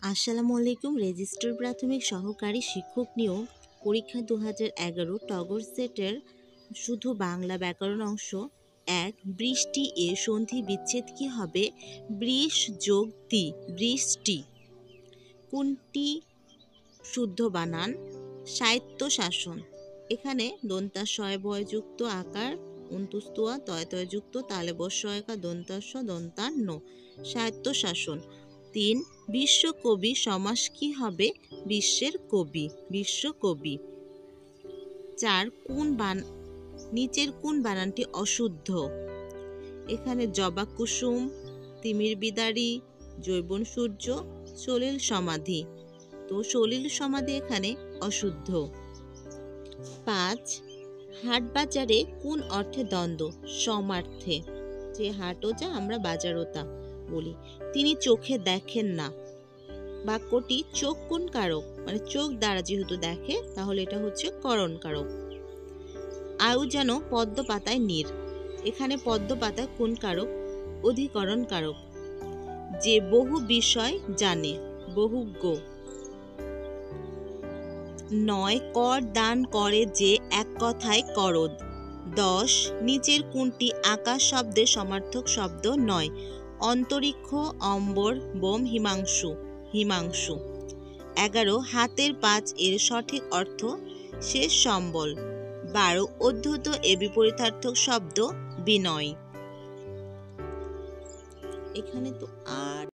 আসসালামু আলাইকুম। রেজিস্টার প্রাথমিক সহকারী শিক্ষক নিয়োগ পরীক্ষা 2011 টগর সেটের শুধু বাংলা ব্যাকরণ অংশ। 1. বৃষ্টি এর সন্ধি বিচ্ছেদ কি হবে? বৃষ যোগ তি, বৃষ্টি। কোনটি শুদ্ধ বানান? স্বায়ত্তশাসন। এখানে দন্তাশয় বয়যুক্ত আকার অন্তুস্তোয়া তয়তয়যুক্ত তালেবস্যয়কা দন্তাস্য দন্তান্ন, স্বায়ত্তশাসন। 3. বিশ্বকবি সমাস কি হবে? বিশ্বের কবি, বিশ্বকবি। 4. নিচের কোন বানানটি অশুদ্ধ? এখানে জবা কুসুম, তিমির বিদারী, জৈবন সূর্য, সলিল সমাধি। তো সলিল সমাধি এখানে অশুদ্ধ। 5. হাট বাজারে কোন অর্থে দ্বন্দ্ব? সমার্থে। যে হাটও যা আমরা বাজারও তা বলি। তিনি চোখে দেখেন না। বাক্যটি চোখ কোন কারক, মানে চোখ দ্বারা যেহেতু দেখে তাহলে এটা হচ্ছে করণ কারক। আয়ু যেন পদ্ম পাতায় নীর। এখানে পদ্ম পাতায় কোন কারক? অধিকরণ কারক। যে বহু বিষয় জানে, বহুজ্ঞ। 9. কর দান করে যে, এক কথায় করদ। 10. নিচের কোনটি আকাশ শব্দের সমার্থক শব্দ নয়? অন্তরিক্ষ, অম্বর, বোম, হিমাংশু, হিমাংশু। 11. হাতের 5 এর সঠিক অর্থ শেষ সম্বল। 12. অদ্ভুত এর বিপরীতার্থক শব্দ বিনয়। এখানে তো আর